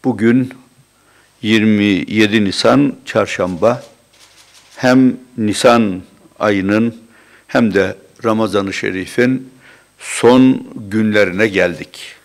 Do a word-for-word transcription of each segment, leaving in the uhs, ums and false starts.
Bugün yirmi yedi Nisan Çarşamba, hem Nisan ayının hem de Ramazan-ı Şerif'in son günlerine geldik.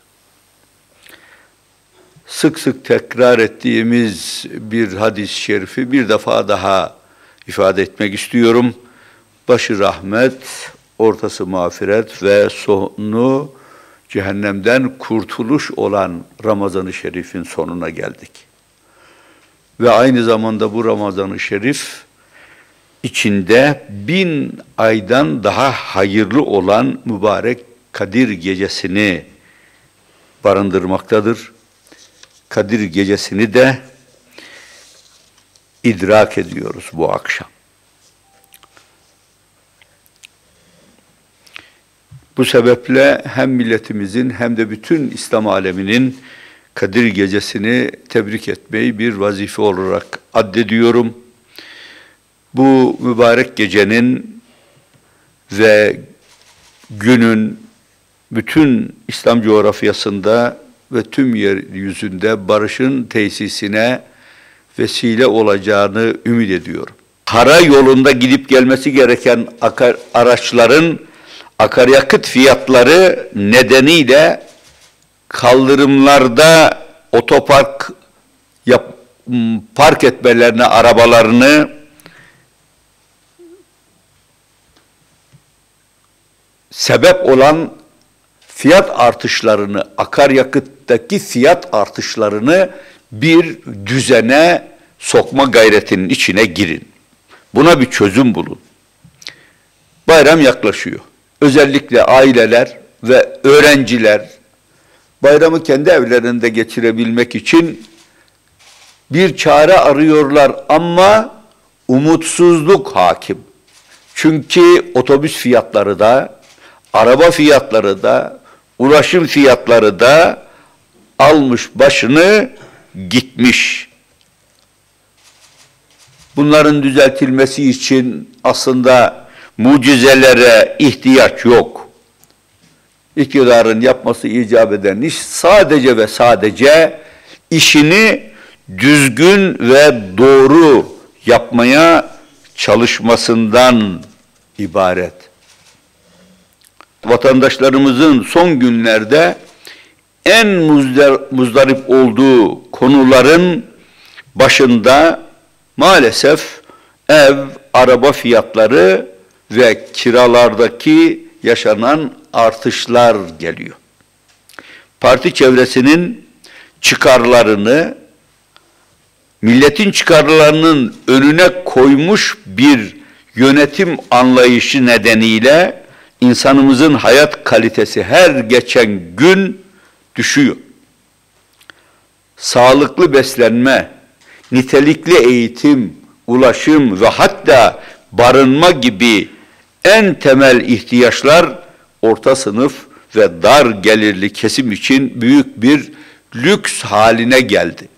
Sık sık tekrar ettiğimiz bir hadis-i şerifi bir defa daha ifade etmek istiyorum. Başı rahmet, ortası mağfiret ve sonu cehennemden kurtuluş olan Ramazan-ı Şerif'in sonuna geldik. Ve aynı zamanda bu Ramazan-ı Şerif içinde bin aydan daha hayırlı olan mübarek Kadir Gecesi'ni barındırmaktadır. Kadir Gecesi'ni de idrak ediyoruz bu akşam. Bu sebeple hem milletimizin hem de bütün İslam aleminin Kadir Gecesi'ni tebrik etmeyi bir vazife olarak addediyorum. Bu mübarek gecenin ve günün bütün İslam coğrafyasında ve tüm yeryüzünde barışın tesisine vesile olacağını ümit ediyorum. Kara yolunda gidip gelmesi gereken akar, araçların akaryakıt fiyatları nedeniyle kaldırımlarda otopark yap, park etmelerine arabalarını sebep olan fiyat artışlarını, akaryakıttaki fiyat artışlarını bir düzene sokma gayretinin içine girin. Buna bir çözüm bulun. Bayram yaklaşıyor. Özellikle aileler ve öğrenciler bayramı kendi evlerinde geçirebilmek için bir çare arıyorlar ama umutsuzluk hakim. Çünkü otobüs fiyatları da, araba fiyatları da, ulaşım fiyatları da almış başını gitmiş. Bunların düzeltilmesi için aslında mucizelere ihtiyaç yok. İktidarın yapması icap eden iş sadece ve sadece işini düzgün ve doğru yapmaya çalışmasından ibaret. Vatandaşlarımızın son günlerde en muzdarip olduğu konuların başında maalesef ev, araba fiyatları ve kiralardaki yaşanan artışlar geliyor. Parti çevresinin çıkarlarını, milletin çıkarlarının önüne koymuş bir yönetim anlayışı nedeniyle insanımızın hayat kalitesi her geçen gün düşüyor. Sağlıklı beslenme, nitelikli eğitim, ulaşım ve hatta barınma gibi en temel ihtiyaçlar orta sınıf ve dar gelirli kesim için büyük bir lüks haline geldi.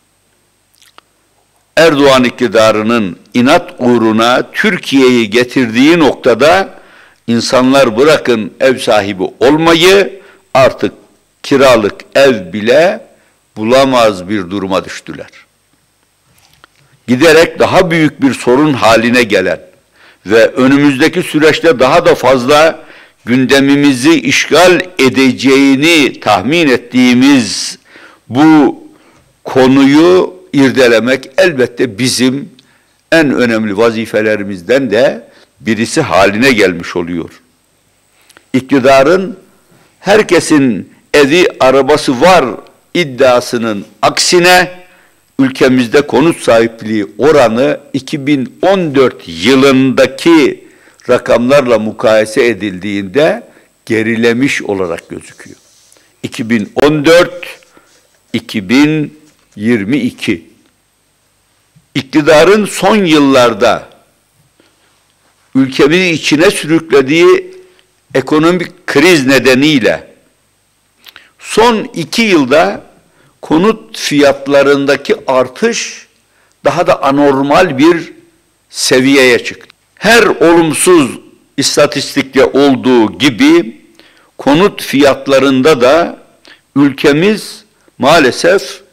Erdoğan iktidarının inat uğruna Türkiye'yi getirdiği noktada insanlar bırakın ev sahibi olmayı, artık kiralık ev bile bulamaz bir duruma düştüler. Giderek daha büyük bir sorun haline gelen ve önümüzdeki süreçte daha da fazla gündemimizi işgal edeceğini tahmin ettiğimiz bu konuyu irdelemek elbette bizim en önemli vazifelerimizden de birisi haline gelmiş oluyor. İktidarın herkesin evi, arabası var iddiasının aksine ülkemizde konut sahipliği oranı iki bin on dört yılındaki rakamlarla mukayese edildiğinde gerilemiş olarak gözüküyor. iki bin on dört iki bin yirmi iki İktidarın son yıllarda ülkemizi içine sürüklediği ekonomik kriz nedeniyle son iki yılda konut fiyatlarındaki artış daha da anormal bir seviyeye çıktı. Her olumsuz istatistikte olduğu gibi konut fiyatlarında da ülkemiz maalesef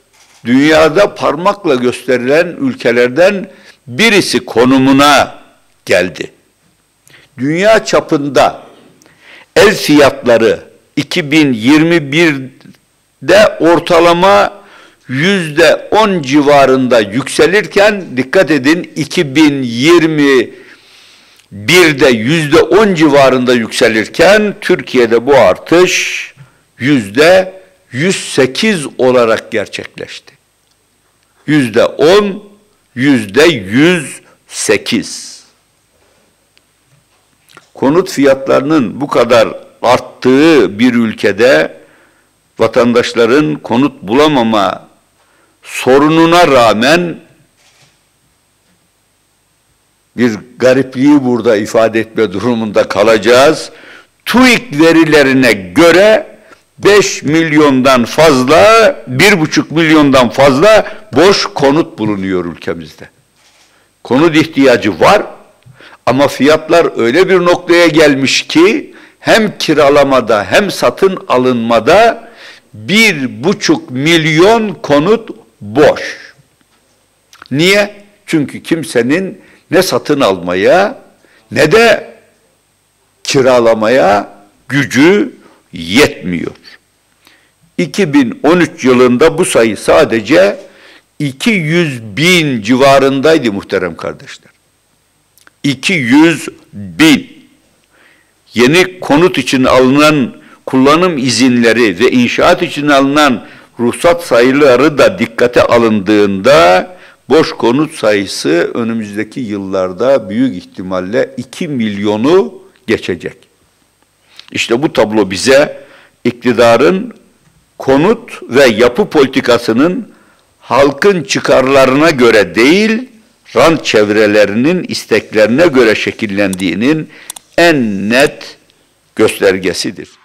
dünyada parmakla gösterilen ülkelerden birisi konumuna geldi. Dünya çapında ev fiyatları iki bin yirmi bir'de ortalama yüzde on civarında yükselirken, dikkat edin, iki bin yirmi bir'de yüzde on civarında yükselirken Türkiye'de bu artış yüzde yüz sekiz olarak gerçekleşti. Yüzde on, yüzde yüz sekiz. Konut fiyatlarının bu kadar arttığı bir ülkede vatandaşların konut bulamama sorununa rağmen bir garipliği burada ifade etme durumunda kalacağız. TÜİK verilerine göre beş milyondan fazla, bir buçuk milyondan fazla boş konut bulunuyor ülkemizde. Konut ihtiyacı var ama fiyatlar öyle bir noktaya gelmiş ki hem kiralamada hem satın alınmada bir buçuk milyon konut boş. Niye? Çünkü kimsenin ne satın almaya ne de kiralamaya gücü yetmiyor. iki bin on üç yılında bu sayı sadece iki yüz bin civarındaydı muhterem kardeşler. iki yüz bin. Yeni konut için alınan kullanım izinleri ve inşaat için alınan ruhsat sayıları da dikkate alındığında boş konut sayısı önümüzdeki yıllarda büyük ihtimalle iki milyonu geçecek. İşte bu tablo bize iktidarın konut ve yapı politikasının halkın çıkarlarına göre değil, rant çevrelerinin isteklerine göre şekillendiğinin en net göstergesidir.